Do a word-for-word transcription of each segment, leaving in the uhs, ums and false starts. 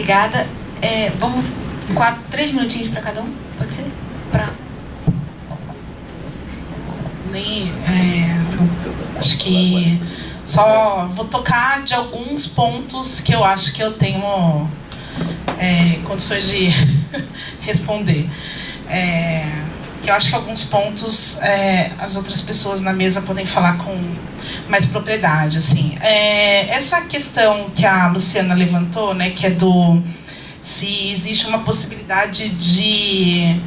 obrigada. É, vamos, quatro, três minutinhos para cada um, pode ser? Pra... Nem, é, acho que só vou tocar de alguns pontos que eu acho que eu tenho é, condições de responder. É, que eu acho que alguns pontos é, as outras pessoas na mesa podem falar com mais propriedade. Assim. É, essa questão que a Luciana levantou, né, que é do se existe uma possibilidade de...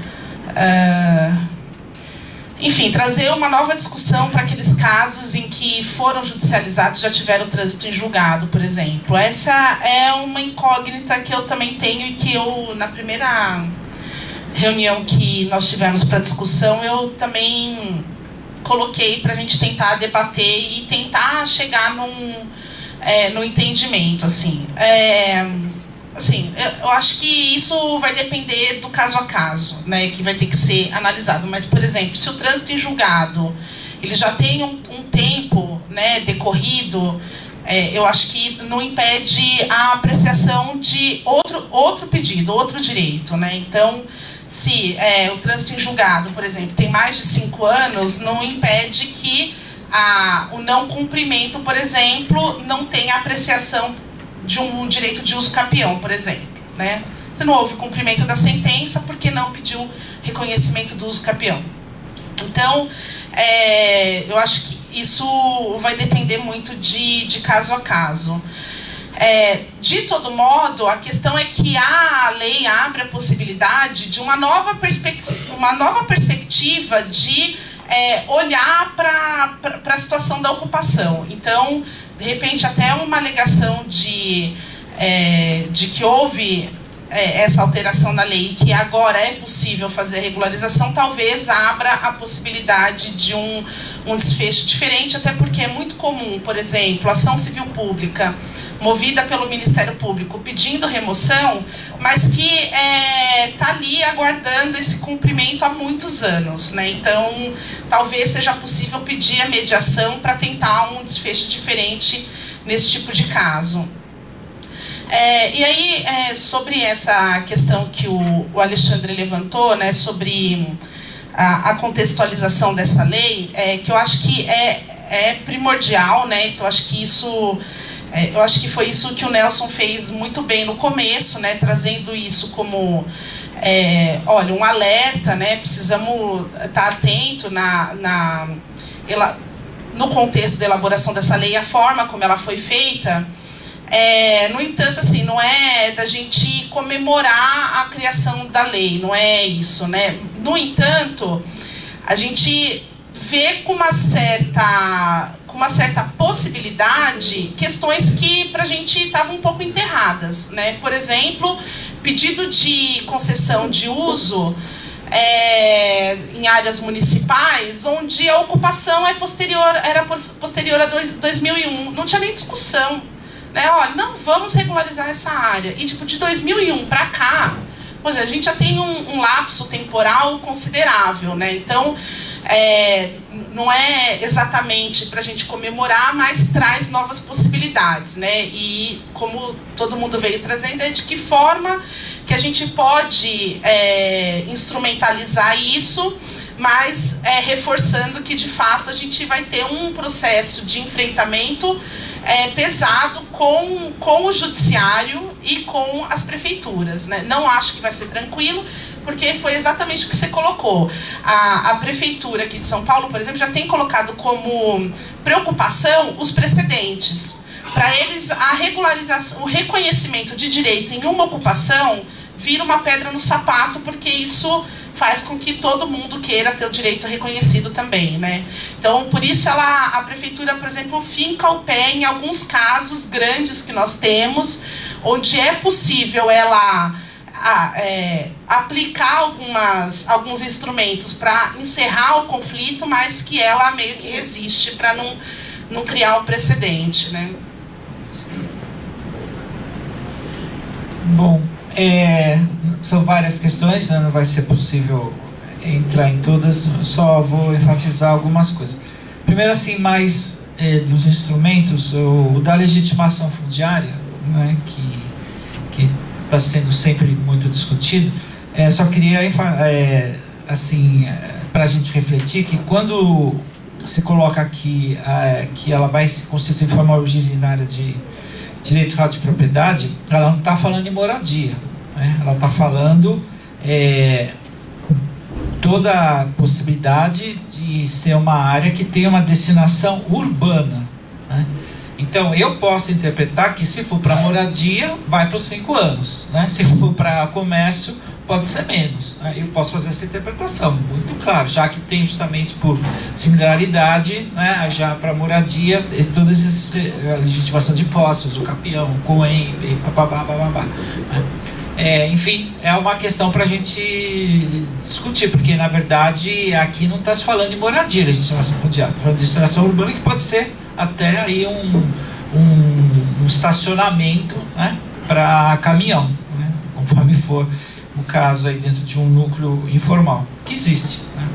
Uh, enfim, trazer uma nova discussão para aqueles casos em que foram judicializados, já tiveram trânsito em julgado, por exemplo. Essa é uma incógnita que eu também tenho e que eu, na primeira reunião que nós tivemos para discussão, eu também coloquei para a gente tentar debater e tentar chegar num, é, num entendimento, assim. É, Assim, eu acho que isso vai depender do caso a caso, né, que vai ter que ser analisado. Mas, por exemplo, se o trânsito em julgado ele já tem um, um tempo, né, decorrido, é, eu acho que não impede a apreciação de outro, outro pedido, outro direito. Né? Então, se é, o trânsito em julgado, por exemplo, tem mais de cinco anos, não impede que a, o não cumprimento, por exemplo, não tenha apreciação de um direito de uso capião, por exemplo, né? Você não houve cumprimento da sentença porque não pediu reconhecimento do uso capião. Então, é, eu acho que isso vai depender muito de, de caso a caso. É, de todo modo, a questão é que a lei abre a possibilidade de uma nova, perspec uma nova perspectiva de é, olhar para a situação da ocupação. Então, de repente, até uma alegação de, é, de que houve é, essa alteração na lei e que agora é possível fazer a regularização, talvez abra a possibilidade de um, um desfecho diferente, até porque é muito comum, por exemplo, ação civil pública movida pelo Ministério Público pedindo remoção, mas que está é, ali aguardando esse cumprimento há muitos anos. Né? Então, talvez seja possível pedir a mediação para tentar um desfecho diferente nesse tipo de caso. É, e aí, é, sobre essa questão que o, o Alexandre levantou, né, sobre a, a contextualização dessa lei, é, que eu acho que é, é primordial, né, então acho que isso... Eu acho que foi isso que o Nelson fez muito bem no começo, né, trazendo isso como, é, olha, um alerta, né, precisamos estar atento na, na, ela, no contexto da elaboração dessa lei, a forma como ela foi feita. É, no entanto, assim, não é da gente comemorar a criação da lei, não é isso, né? No entanto, a gente vê com uma certa... com uma certa possibilidade, questões que para a gente estavam um pouco enterradas. Né? Por exemplo, pedido de concessão de uso é, em áreas municipais, onde a ocupação é posterior, era posterior a dois mil e um. Não tinha nem discussão. Né? Olha, não vamos regularizar essa área. E tipo, de dois mil e um para cá, pois a gente já tem um, um lapso temporal considerável. Né? Então, É, não é exatamente para a gente comemorar, mas traz novas possibilidades, né? E como todo mundo veio trazendo, é de que forma que a gente pode é, instrumentalizar isso, mas é, reforçando que de fato a gente vai ter um processo de enfrentamento é, pesado com, com o judiciário e com as prefeituras, né? Não acho que vai ser tranquilo, porque foi exatamente o que você colocou. A, a prefeitura aqui de São Paulo, por exemplo, já tem colocado como preocupação os precedentes. Para eles, a regularização, o reconhecimento de direito em uma ocupação vira uma pedra no sapato, porque isso faz com que todo mundo queira ter o direito reconhecido também. Né? Então, por isso, ela, a prefeitura, por exemplo, finca o pé em alguns casos grandes que nós temos, onde é possível ela... A, é, aplicar algumas, alguns instrumentos para encerrar o conflito, mas que ela meio que resiste para não, não criar um precedente. Né? Bom, é, são várias questões, não vai ser possível entrar em todas, só vou enfatizar algumas coisas. Primeiro, assim, mais é, dos instrumentos, o, o da legitimação fundiária, né, que, que está sendo sempre muito discutido. É, só queria, é, assim, para a gente refletir que quando se coloca aqui é, que ela vai se constituir em forma originária de direito real de propriedade, ela não está falando em moradia, né? Ela está falando é, toda a possibilidade de ser uma área que tenha uma destinação urbana, né? Então eu posso interpretar que se for para moradia vai para os cinco anos, né? Se for para comércio pode ser menos, né? Eu posso fazer essa interpretação muito claro, já que tem justamente por similaridade, né, já para moradia todas essas a legitimação de posses, o capião, o coen, babá, babá, né? É, enfim, é uma questão para a gente discutir, porque na verdade aqui não está se falando de moradia, legitimação fundiária, está falando de destinação urbana, que pode ser até aí um, um, um estacionamento, né, para caminhão, né, conforme for o caso aí dentro de um núcleo informal, que existe, né?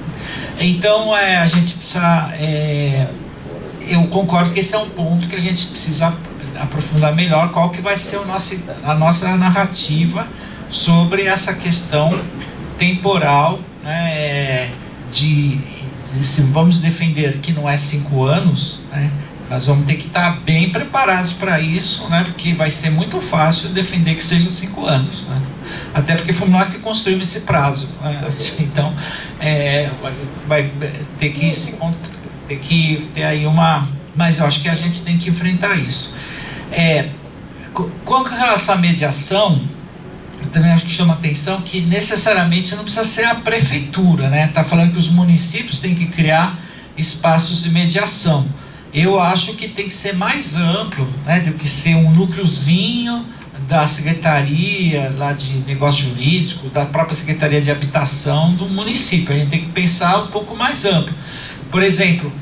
Então é, a gente precisa, é, eu concordo que esse é um ponto que a gente precisa aprofundar melhor, qual que vai ser o nosso, a nossa narrativa sobre essa questão temporal, né, de, se vamos defender que não é cinco anos, né, nós vamos ter que estar bem preparados para isso, né, porque vai ser muito fácil defender que seja cinco anos, né, até porque fomos nós que construímos esse prazo, né, assim, então é, vai, vai ter que se ter que ter aí uma, mas eu acho que a gente tem que enfrentar isso. É, com relação à mediação, eu também acho que chama atenção que necessariamente não precisa ser a prefeitura, né? Está falando que os municípios têm que criar espaços de mediação. Eu acho que tem que ser mais amplo, né, do que ser um núcleozinho da Secretaria lá de Negócio Jurídico, da própria Secretaria de Habitação do município. A gente tem que pensar um pouco mais amplo. Por exemplo,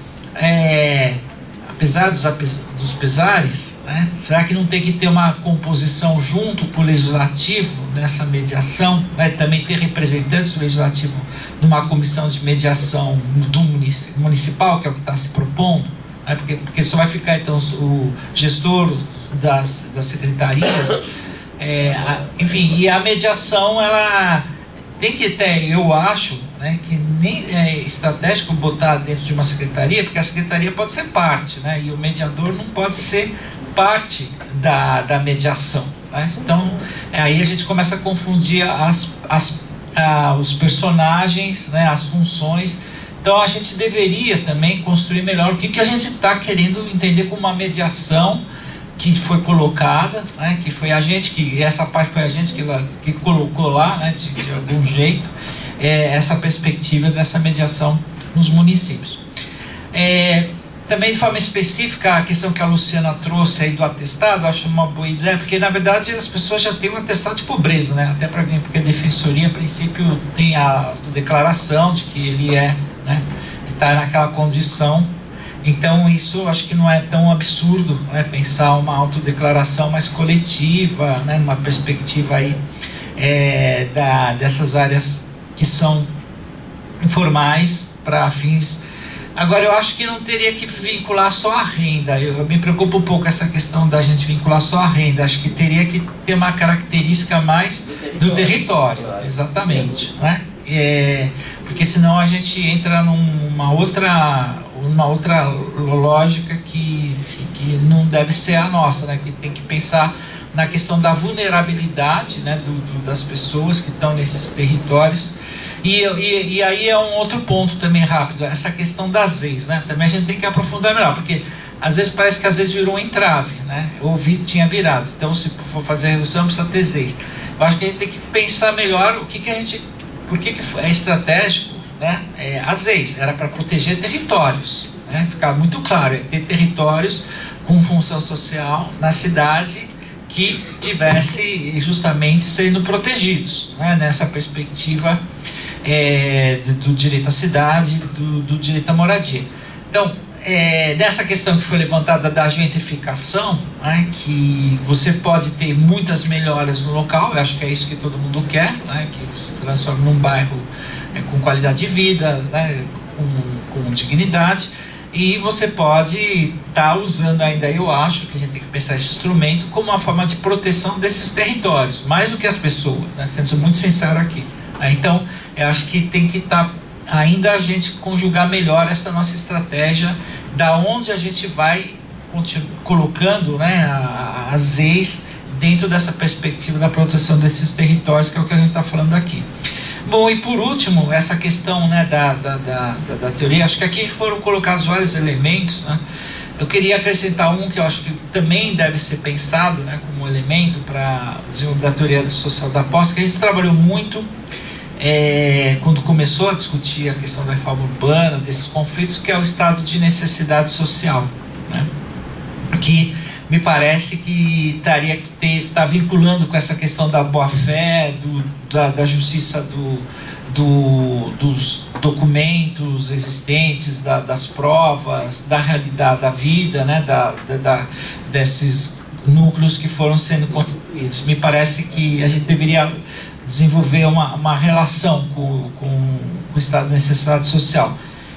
é, apesar dos, dos pesares, né, será que não tem que ter uma composição junto com o Legislativo nessa mediação, né, também ter representantes do Legislativo numa comissão de mediação do municipal, que é o que está se propondo, né, porque, porque só vai ficar então o gestor das, das secretarias, é, a, enfim, e a mediação ela tem que ter, eu acho, né, que nem é estratégico botar dentro de uma secretaria, porque a secretaria pode ser parte, né, e o mediador não pode ser parte da, da mediação, né? Então aí a gente começa a confundir as, as, a, os personagens, né, as funções. Então a gente deveria também construir melhor o que, que a gente está querendo entender como uma mediação que foi colocada, né, que foi a gente, que essa parte foi a gente que, que colocou lá, né, de, de algum jeito, é, essa perspectiva dessa mediação nos municípios. É, também de forma específica, a questão que a Luciana trouxe aí do atestado, eu acho uma boa ideia, porque na verdade as pessoas já têm um atestado de pobreza, né, até para vir, porque a defensoria, a princípio, tem a declaração de que ele é, né, está naquela condição. Então isso acho que não é tão absurdo, né, pensar uma autodeclaração mais coletiva, né, numa perspectiva aí, é, da, dessas áreas que são informais para fins. Agora eu acho que não teria que vincular só a renda, eu, eu me preocupo um pouco essa questão da gente vincular só a renda, acho que teria que ter uma característica mais do território, do território exatamente, né? É, porque senão a gente entra numa outra, uma outra lógica que, que não deve ser a nossa, né? Que tem que pensar na questão da vulnerabilidade, né, do, do, das pessoas que estão nesses territórios. E, e, e aí é um outro ponto também rápido, essa questão das ex, né? Também a gente tem que aprofundar melhor, porque às vezes parece que às vezes virou um entrave, né? Ou vi, tinha virado, então se for fazer a redução precisa ter ex. Eu acho que a gente tem que pensar melhor o que, que a gente, por que, que é estratégico, né? É, as ex, era para proteger territórios, né? Ficar muito claro, é ter territórios com função social na cidade que tivesse justamente sendo protegidos, né? Nessa perspectiva É, do direito à cidade, do, do direito à moradia. Então, é, dessa questão que foi levantada da gentrificação, né, que você pode ter muitas melhoras no local, eu acho que é isso que todo mundo quer, né, que se transforme num bairro é, com qualidade de vida, né, com, com dignidade. e você pode estar tá usando ainda, eu acho que a gente tem que pensar esse instrumento como uma forma de proteção desses territórios, mais do que as pessoas, né? Sendo muito sincero aqui. Então, eu acho que tem que estar tá, ainda a gente conjugar melhor essa nossa estratégia, da onde a gente vai colocando, né, as leis dentro dessa perspectiva da proteção desses territórios, que é o que a gente está falando aqui. Bom, e por último, essa questão, né, da, da, da, da teoria, acho que aqui foram colocados vários elementos, né? Eu queria acrescentar um que eu acho que também deve ser pensado, né, como elemento para desenvolver a teoria social da posse, que a gente trabalhou muito é, quando começou a discutir a questão da reforma urbana, desses conflitos, que é o estado de necessidade social, né? Que me parece que estaria que ter, tá vinculando com essa questão da boa-fé, do, da, da justiça do, do, dos documentos existentes, da, das provas, da realidade da vida, né, da, da, da, desses núcleos que foram sendo construídos. Me parece que a gente deveria desenvolver uma, uma relação com, com, com o estado de necessidade social.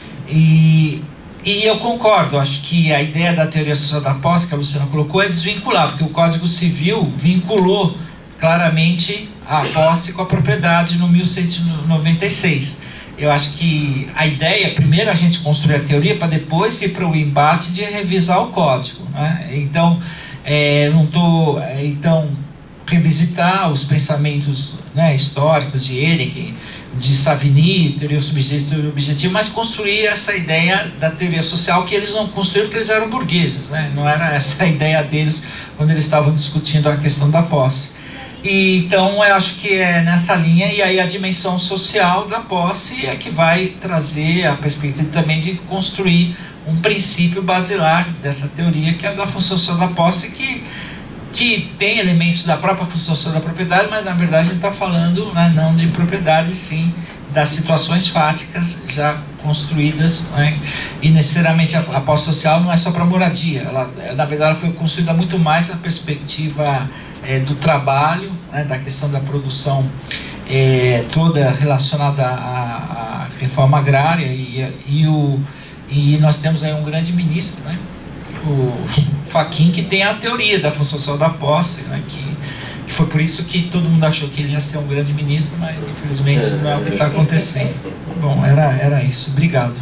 E E eu concordo, acho que a ideia da teoria social da posse, que a Luciana colocou, é desvincular, porque o Código Civil vinculou claramente a posse com a propriedade no mil cento e noventa e seis. Eu acho que a ideia, primeiro a gente construir a teoria, para depois ir para o embate de revisar o Código, né? Então, é, não estou... É, então, revisitar os pensamentos, né, históricos de Ehrenberg, de Savigny, teoria subjetiva e teoria objetiva, mas construir essa ideia da teoria social que eles não construíram porque eles eram burgueses, né? Não era essa a ideia deles quando eles estavam discutindo a questão da posse. E, então eu acho que é nessa linha, e aí a dimensão social da posse é que vai trazer a perspectiva também de construir um princípio basilar dessa teoria, que é a da função social da posse, que que tem elementos da própria função social da propriedade, mas na verdade a gente está falando, né, não de propriedade, sim das situações fáticas já construídas, né? E necessariamente a, a posse social não é só para moradia, ela, na verdade ela foi construída muito mais na perspectiva é, do trabalho, né, da questão da produção é, toda relacionada à, à reforma agrária, e, e, o, e nós temos aí um grande ministro, né, o Fachin, que tem a teoria da função social da posse, né, que, que foi por isso que todo mundo achou que ele ia ser um grande ministro, mas infelizmente não é o que está acontecendo. Bom, era, era isso. Obrigado.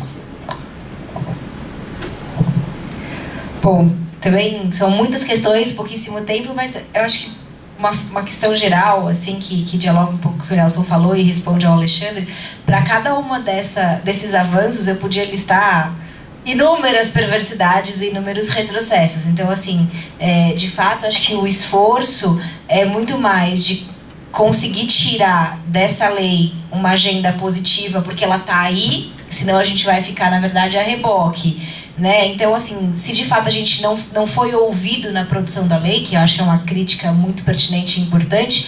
Bom, também são muitas questões, pouquíssimo tempo, mas eu acho que uma, uma questão geral, assim, que, que dialoga um pouco com o que o Nelson falou e responde ao Alexandre, para cada uma dessa, desses avanços eu podia listar inúmeras perversidades e inúmeros retrocessos. Então, assim, é, de fato, acho que o esforço é muito mais de conseguir tirar dessa lei uma agenda positiva, porque ela está aí, senão a gente vai ficar, na verdade, a reboque, né? Então, assim, se de fato a gente não, não foi ouvido na produção da lei, que eu acho que é uma crítica muito pertinente e importante,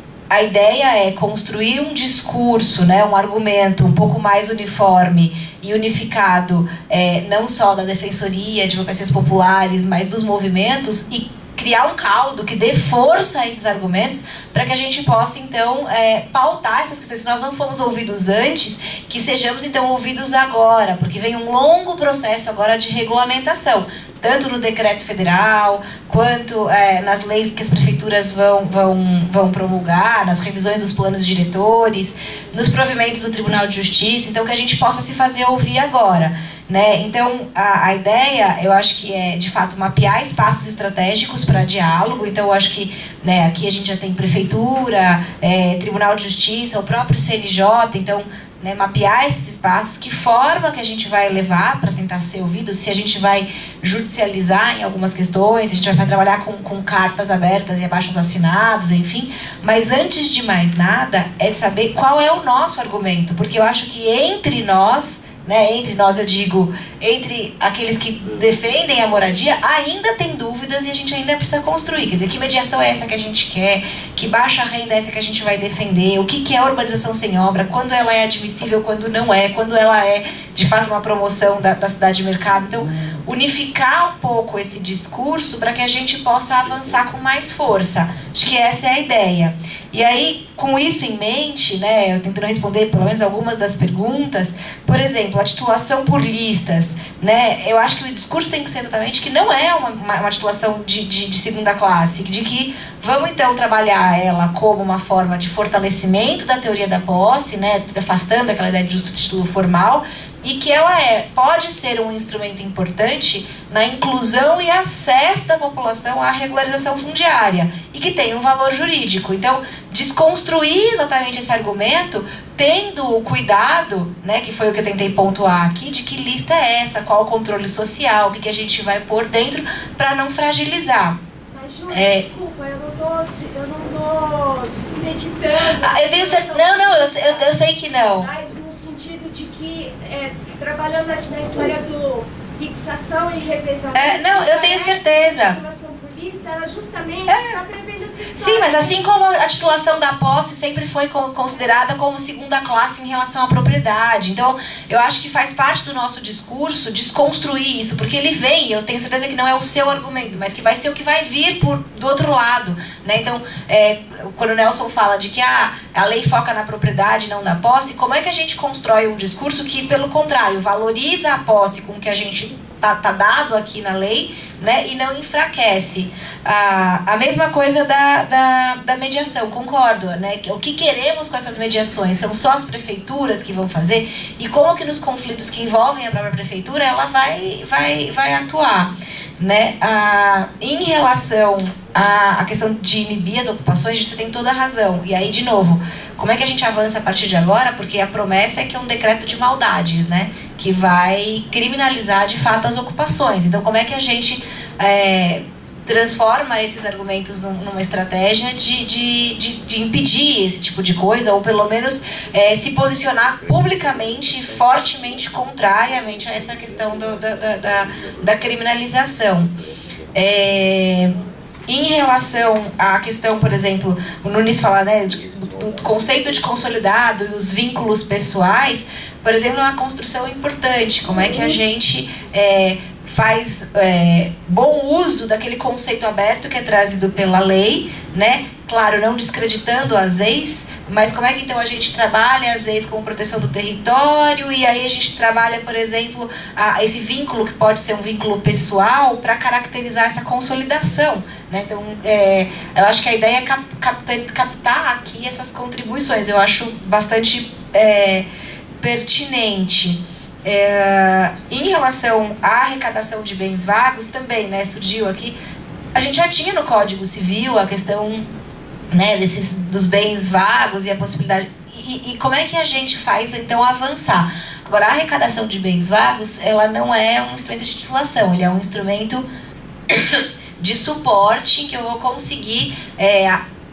a ideia é construir um discurso, né, um argumento um pouco mais uniforme e unificado, é, não só da defensoria, advocacias populares, mas dos movimentos, e criar um caldo que dê força a esses argumentos para que a gente possa, então, é, pautar essas questões. Se nós não fomos ouvidos antes, que sejamos, então, ouvidos agora, porque vem um longo processo agora de regulamentação, tanto no decreto federal, quanto é, nas leis que as prefeituras vão, vão, vão promulgar, nas revisões dos planos diretores, nos provimentos do Tribunal de Justiça, então que a gente possa se fazer ouvir agora, né? Então, a, a ideia, eu acho que é, de fato, mapear espaços estratégicos para diálogo. Então, eu acho que, né, aqui a gente já tem prefeitura, é, Tribunal de Justiça, o próprio C N J, então, né, mapear esses espaços, que forma que a gente vai levar para tentar ser ouvido, se a gente vai judicializar em algumas questões, se a gente vai trabalhar com, com cartas abertas e abaixos assinados, enfim. Mas antes de mais nada, é de saber qual é o nosso argumento, porque eu acho que entre nós, né, entre nós eu digo, entre aqueles que defendem a moradia, ainda tem dúvidas e a gente ainda precisa construir. Quer dizer, que mediação é essa que a gente quer? Que baixa renda é essa que a gente vai defender? O que, que é urbanização sem obra? Quando ela é admissível, quando não é? Quando ela é, de fato, uma promoção da, da cidade de mercado? Então, unificar um pouco esse discurso para que a gente possa avançar com mais força. Acho que essa é a ideia. E aí, com isso em mente, né, eu tentando responder pelo menos algumas das perguntas, por exemplo, a titulação por listas, né, eu acho que o discurso tem que ser exatamente que não é uma, uma, uma titulação de, de, de segunda classe, de que vamos então trabalhar ela como uma forma de fortalecimento da teoria da posse, né, afastando aquela ideia de justo título formal, e que ela é, pode ser um instrumento importante na inclusão e acesso da população à regularização fundiária e que tem um valor jurídico. Então, desconstruir exatamente esse argumento, tendo o cuidado, né, que foi o que eu tentei pontuar aqui, de que lista é essa, qual o controle social, o que, que a gente vai pôr dentro para não fragilizar. Mas, Júlia, É... desculpa, eu não tô, eu não tô descreditando. Ah, eu tenho certeza. Não, não, eu, eu, eu sei que não. Mas no sentido de que, é, trabalhando na, na história do fixação e revezamento... É, não, eu tenho certeza. A titulação por lista, ela justamente está É. prevendo essa história. Sim, mas assim como a titulação da posse sempre foi considerada como segunda classe em relação à propriedade. Então, eu acho que faz parte do nosso discurso desconstruir isso, porque ele vem, eu tenho certeza que não é o seu argumento, mas que vai ser o que vai vir por, do outro lado, né? Então, é, quando o Nelson fala de que ah, a lei foca na propriedade, não na posse, como é que a gente constrói um discurso que, pelo contrário, valoriza a posse com que a gente tá, tá dado aqui na lei, né, e não enfraquece? Ah, a mesma coisa da, da, da mediação, concordo, né? O que queremos com essas mediações? São só as prefeituras que vão fazer? E como que nos conflitos que envolvem a própria prefeitura ela vai, vai, vai atuar? Né? Ah, em relação à, à questão de inibir as ocupações, você tem toda a razão. E aí, de novo, como é que a gente avança a partir de agora? Porque a promessa é que é um decreto de maldades, né? Que vai criminalizar de fato as ocupações. Então, como é que a gente é, transforma esses argumentos num, numa estratégia de, de, de, de impedir esse tipo de coisa, ou pelo menos é, se posicionar publicamente, fortemente, contrariamente a essa questão do, da, da, da, da criminalização. É, em relação à questão, por exemplo, o Nunes fala, né, do, do conceito de consolidado e os vínculos pessoais, por exemplo, é uma construção importante. Como é que a gente é, faz é, bom uso daquele conceito aberto que é trazido pela lei, né? Claro, não descreditando as ex, mas como é que então a gente trabalha as ex com proteção do território, e aí a gente trabalha, por exemplo, a, esse vínculo que pode ser um vínculo pessoal para caracterizar essa consolidação, né? Então, é, eu acho que a ideia é cap, cap, captar aqui essas contribuições, eu acho bastante é, pertinente. É, em relação à arrecadação de bens vagos, também, né, surgiu aqui, a gente já tinha no Código Civil a questão, né, desses, dos bens vagos e a possibilidade, e, e como é que a gente faz então avançar? Agora, a arrecadação de bens vagos, ela não é um instrumento de titulação, ele é um instrumento de suporte em que eu vou conseguir é,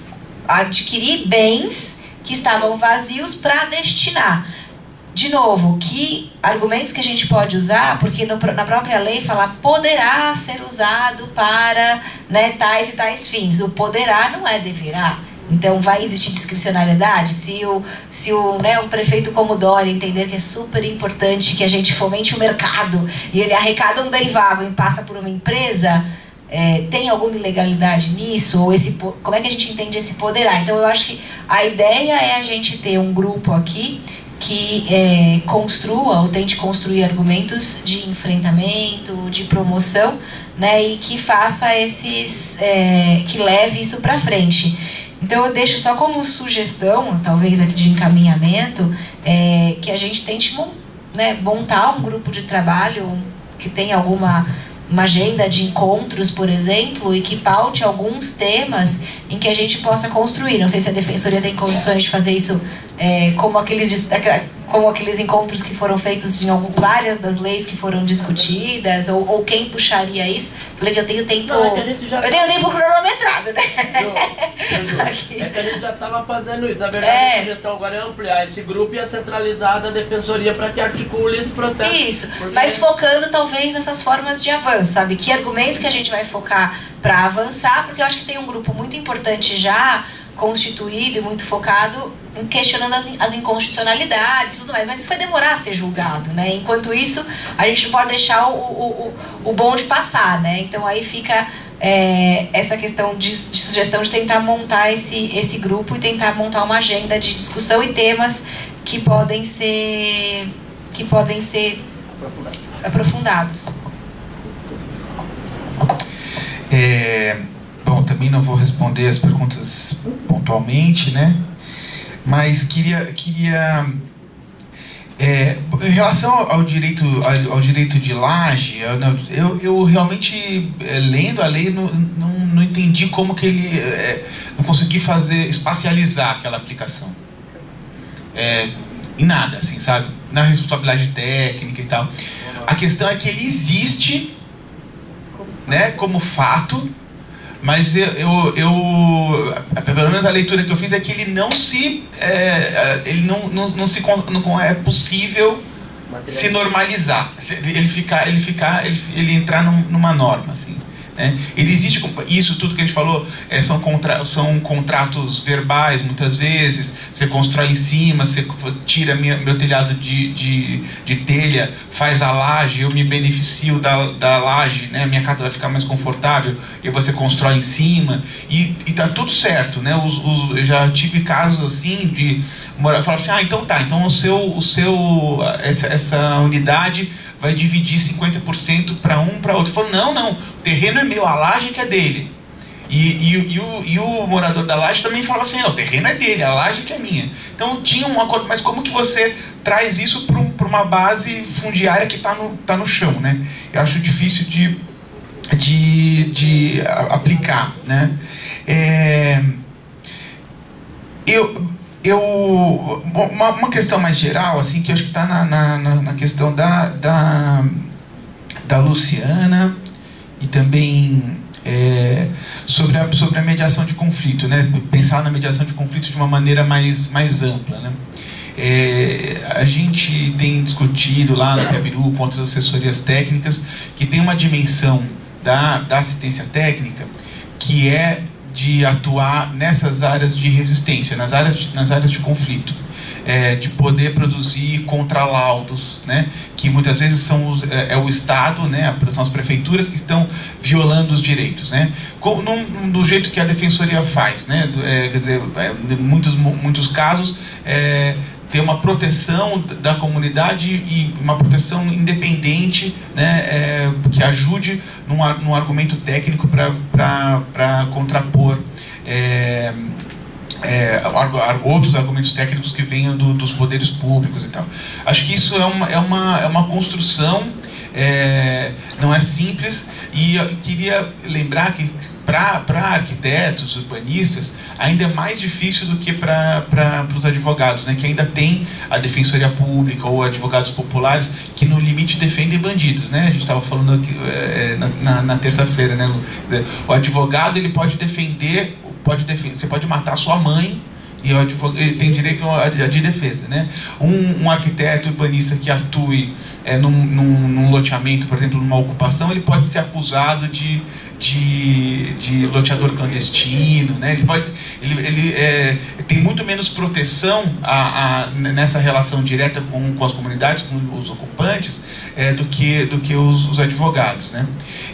adquirir bens que estavam vazios para destinar. De novo, que argumentos que a gente pode usar, porque no, na própria lei fala poderá ser usado para, né, tais e tais fins. O poderá não é deverá. Então, vai existir discricionariedade? Se o, se o, né, um prefeito como Dória entender que é super importante que a gente fomente o mercado e ele arrecada um bem vago e passa por uma empresa, é, tem alguma ilegalidade nisso? Ou esse, como é que a gente entende esse poderá? Então, eu acho que a ideia é a gente ter um grupo aqui que é, construa ou tente construir argumentos de enfrentamento, de promoção, né, e que faça esses, é, que leve isso para frente. Então eu deixo só como sugestão, talvez aqui de encaminhamento, é, que a gente tente, né, montar um grupo de trabalho que tenha alguma uma agenda de encontros, por exemplo, e que paute alguns temas em que a gente possa construir. Não sei se a Defensoria tem condições de fazer isso é, como, aqueles, como aqueles encontros que foram feitos em algum, várias das leis que foram discutidas, ou, ou quem puxaria isso. Falei que eu tenho tempo... Não, é que a gente já eu tenho tempo cronometrado, né? Ju, Ju, é que a gente já estava fazendo isso. Na verdade, É. a sugestão agora é ampliar esse grupo e a centralizada Defensoria para que articule esse processo. Isso, Porque- mas focando talvez nessas formas de avanço, sabe? Que argumentos que a gente vai focar para avançar, porque eu acho que tem um grupo muito importante já constituído e muito focado em questionando as, as inconstitucionalidades e tudo mais, mas isso vai demorar a ser julgado, né? Enquanto isso, a gente não pode deixar o, o, o, o bonde passar, né? Então aí fica é, essa questão de, de sugestão de tentar montar esse, esse grupo e tentar montar uma agenda de discussão e temas que podem ser, que podem ser aprofundados. É, bom, também não vou responder as perguntas pontualmente, né? Mas queria, queria é, em relação ao direito, ao, ao direito de laje, eu, eu realmente, é, lendo a lei, não, não, não entendi como que ele, é, não consegui fazer, espacializar aquela aplicação. É, em nada, assim, sabe? Na responsabilidade técnica e tal. A questão é que ele existe, né, como fato, mas eu, eu, eu, pelo menos a leitura que eu fiz é que ele não se, é, ele não, não, não se, não é possível se normalizar, ele ficar, ele ficar, ele, ele entrar num, numa norma, assim, né? Ele existe, isso tudo que a gente falou, é, são, contra, são contratos verbais, muitas vezes, você constrói em cima, você tira minha, meu telhado de, de, de telha, faz a laje, eu me beneficio da, da laje, né? Minha casa vai ficar mais confortável, e você constrói em cima, e, e tá tudo certo, né? Os, os, eu já tive casos assim, de falar assim, ah, então tá, então o seu, o seu, essa, essa unidade vai dividir cinquenta por cento para um, para outro. Falou, não, não, o terreno é meu, a laje que é dele. E, e, e, o, e o morador da laje também falava assim, o terreno é dele, a laje que é minha. Então tinha um acordo, mas como que você traz isso para um, para uma base fundiária que está no, tá no chão, né? Eu acho difícil de, de, de aplicar, né? É, eu... Eu, uma, uma questão mais geral, assim, que eu acho que está na, na, na questão da, da, da Luciana e também é, sobre, a, sobre a mediação de conflito, né? Pensar na mediação de conflito de uma maneira mais, mais ampla, né? É, a gente tem discutido lá no Piabiru com outras assessorias técnicas que tem uma dimensão da, da assistência técnica que é de atuar nessas áreas de resistência, nas áreas de, nas áreas de conflito, é, de poder produzir contralaudos, né, que muitas vezes são os, é, é o Estado, né, são as prefeituras que estão violando os direitos, né, com, num, do jeito que a defensoria faz, né, é, quer dizer, é, em muitos, muitos casos, é, ter uma proteção da comunidade e uma proteção independente, né, é, que ajude num, num argumento técnico para contrapor é, é, outros argumentos técnicos que venham do, dos poderes públicos e tal. Acho que isso é uma, é uma, é uma construção, é, não é simples, e eu queria lembrar que para arquitetos, urbanistas, ainda é mais difícil do que para os advogados, né, que ainda tem a defensoria pública ou advogados populares que no limite defendem bandidos, né? A gente estava falando aqui, é, na, na, na terça-feira, né? O advogado, ele pode defender, pode defender, você pode matar sua mãe e o advogado, ele tem direito a, a, de defesa, né? Um, um arquiteto urbanista que atue é, num, num, num loteamento, por exemplo, numa ocupação, ele pode ser acusado de De, de loteador clandestino, né? Ele, pode, ele, ele é, tem muito menos proteção a, a, nessa relação direta com, com as comunidades, com os ocupantes, é, do que, do que os, os advogados, né?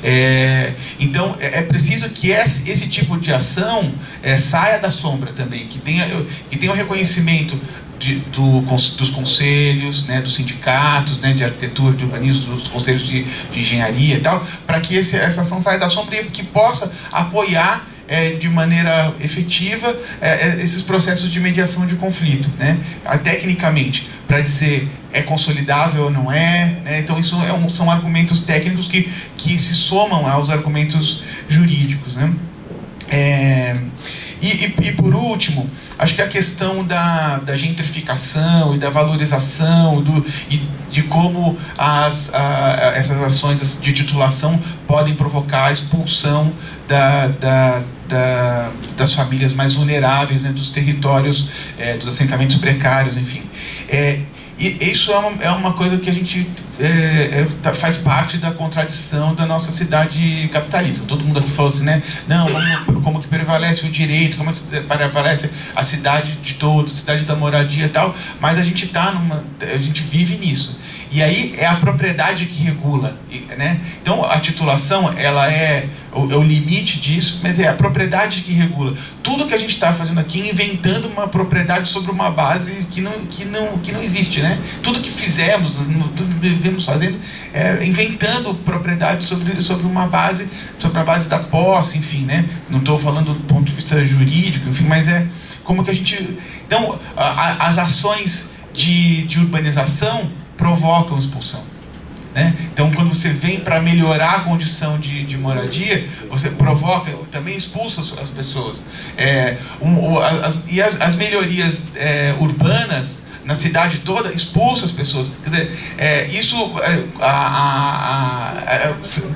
É, então é, é preciso que esse, esse tipo de ação é, saia da sombra também, que tenha, que tenha o reconhecimento De, do, dos conselhos, né, dos sindicatos, né, de arquitetura, de urbanismo, dos conselhos de, de engenharia e tal, para que esse, essa ação saia da sombra e que possa apoiar é, de maneira efetiva é, esses processos de mediação de conflito, né, tecnicamente, para dizer é consolidável ou não é, né, então isso é um, são argumentos técnicos que, que se somam aos argumentos jurídicos, né. É, E, e, e por último, acho que a questão da, da gentrificação e da valorização do, e de como as, a, essas ações de titulação podem provocar a expulsão da, da, da, das famílias mais vulneráveis, né, dos territórios, é, dos assentamentos precários, enfim. É, E isso é uma, é uma coisa que a gente é, é, faz parte da contradição da nossa cidade capitalista. Todo mundo aqui falou assim, né? Não, como, como que prevalece o direito, como prevalece a cidade de todos, a cidade da moradia e tal, mas a gente tá numa, a gente vive nisso. E aí é a propriedade que regula, né? Então a titulação, ela é o, é o limite disso, mas é a propriedade que regula. Tudo que a gente está fazendo aqui é inventando uma propriedade sobre uma base que não, que não, que não existe, né? Tudo que fizemos, tudo que vivemos fazendo, é inventando propriedade sobre, sobre uma base, sobre a base da posse, enfim, né? Não estou falando do ponto de vista jurídico, enfim, mas é como que a gente... Então, a, a, as ações de, de urbanização provocam expulsão, né? Então, quando você vem para melhorar a condição de, de moradia, você provoca, também expulsa as pessoas. É, um, as, e as, as melhorias é, urbanas na cidade toda expulsam as pessoas. Quer dizer, é, isso... É, a, a, a, a,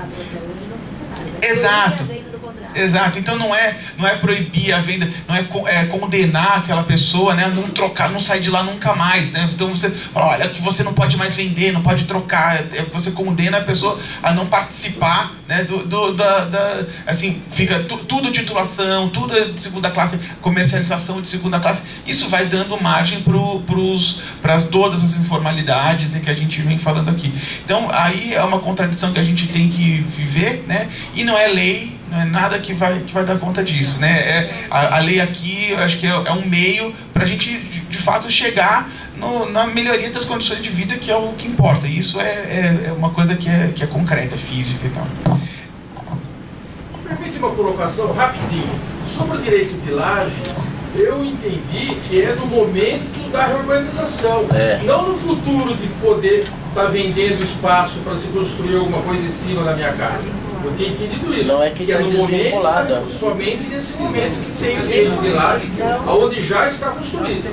exato. Exato, então não é, não é proibir a venda, não é, é condenar aquela pessoa, né, não trocar, não sair de lá nunca mais, né? Então você fala, olha, que você não pode mais vender, não pode trocar, você condena a pessoa a não participar, né, do, do, da, da, assim, fica tu, tudo titulação, tudo é de segunda classe, comercialização de segunda classe, isso vai dando margem para todas as informalidades, né, que a gente vem falando aqui. Então aí é uma contradição que a gente tem que viver, né, e não é lei, não é nada que vai, que vai dar conta disso, né? É, a, a lei aqui, eu acho que é, é um meio para a gente, de, de fato, chegar no, na melhoria das condições de vida, que é o que importa. E isso é, é, é uma coisa que é, que é concreta, física e tal. Permite uma colocação rapidinho. Sobre o direito de laje, eu entendi que é no momento da reurbanização, é. Não no futuro de poder estar tá vendendo espaço para se construir alguma coisa em cima da minha casa. Eu tinha entendido isso. Não é que, que é no momento, somente nesse momento que tem o direito de laje, onde já está construído.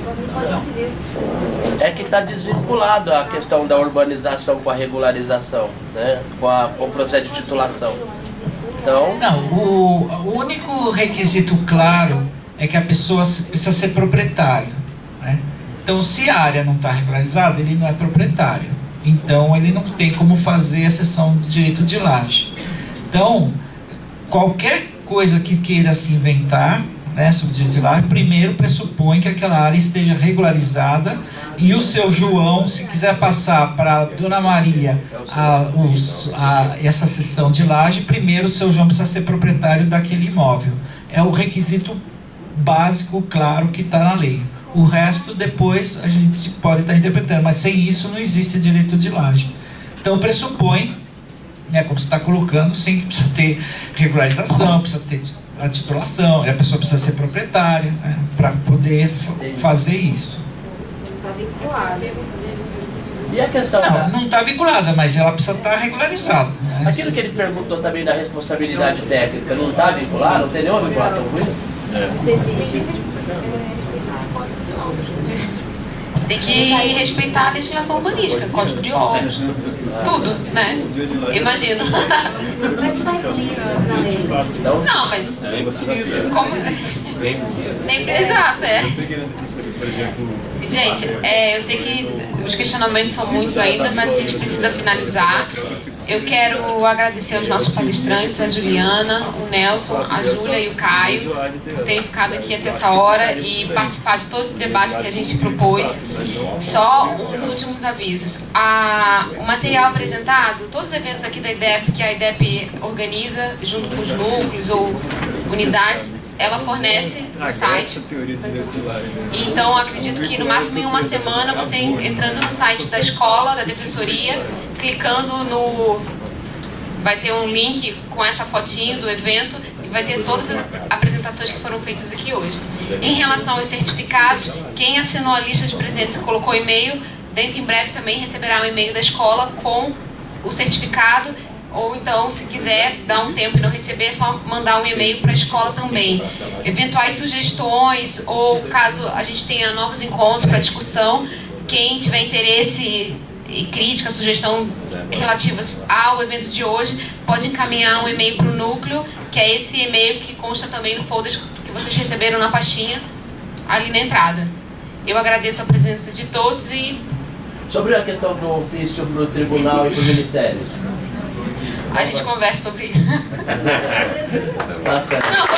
É que está desvinculado a questão da urbanização com a regularização, né? com, a, com o processo de titulação. Então... Não, o, o único requisito claro é que a pessoa precisa ser proprietária, né? Então, se a área não está regularizada, ele não é proprietário. Então, ele não tem como fazer a cessão de direito de laje. Então, qualquer coisa que queira se inventar, né, sobre direito de laje, primeiro pressupõe que aquela área esteja regularizada e o seu João, se quiser passar para a Dona Maria a, os, a, essa cessão de laje, primeiro o seu João precisa ser proprietário daquele imóvel. É o requisito básico, claro, que está na lei. O resto, depois, a gente pode estar interpretando, mas sem isso não existe direito de laje. Então, pressupõe, né, como você está colocando, sim, que precisa ter regularização, precisa ter a titulação, a pessoa precisa ser proprietária, né, para poder fazer isso. Não está vinculada. E a questão não, da... não está vinculada, mas ela precisa estar regularizada. Né? Aquilo que ele perguntou também da responsabilidade técnica, não está vinculado? Não tem nenhuma vinculação com isso? É. Não sei se tem que respeitar a legislação urbanística, código de obra, tudo, né? Imagino. Mas está explícito isso na lei. Não, mas... Como... Nem exato, é. Gente, é, eu sei que os questionamentos são muitos ainda, mas a gente precisa finalizar. Eu quero agradecer aos nossos palestrantes, a Juliana, o Nelson, a Júlia e o Caio, por terem ficado aqui até essa hora e participar de todo esse debate que a gente propôs. Só uns últimos avisos. A, o material apresentado, todos os eventos aqui da I D E P, que a I D E P organiza, junto com os núcleos ou unidades, ela fornece no site. Então, acredito que no máximo em uma semana, você entrando no site da escola, da defensoria, clicando no... vai ter um link com essa fotinho do evento e vai ter todas as apresentações que foram feitas aqui hoje. Em relação aos certificados, quem assinou a lista de presentes e colocou e-mail, dentro em breve também receberá um e-mail da escola com o certificado. Ou então, se quiser dar um tempo e não receber, é só mandar um e-mail para a escola também. Eventuais sugestões, ou caso a gente tenha novos encontros para discussão, quem tiver interesse e crítica, sugestão relativas ao evento de hoje, pode encaminhar um e-mail para o núcleo, que é esse e-mail que consta também no folder que vocês receberam na pastinha, ali na entrada. Eu agradeço a presença de todos e Sobre a questão do ofício para o tribunal e para o ministério. A gente conversa sobre isso. Tá certo. Não,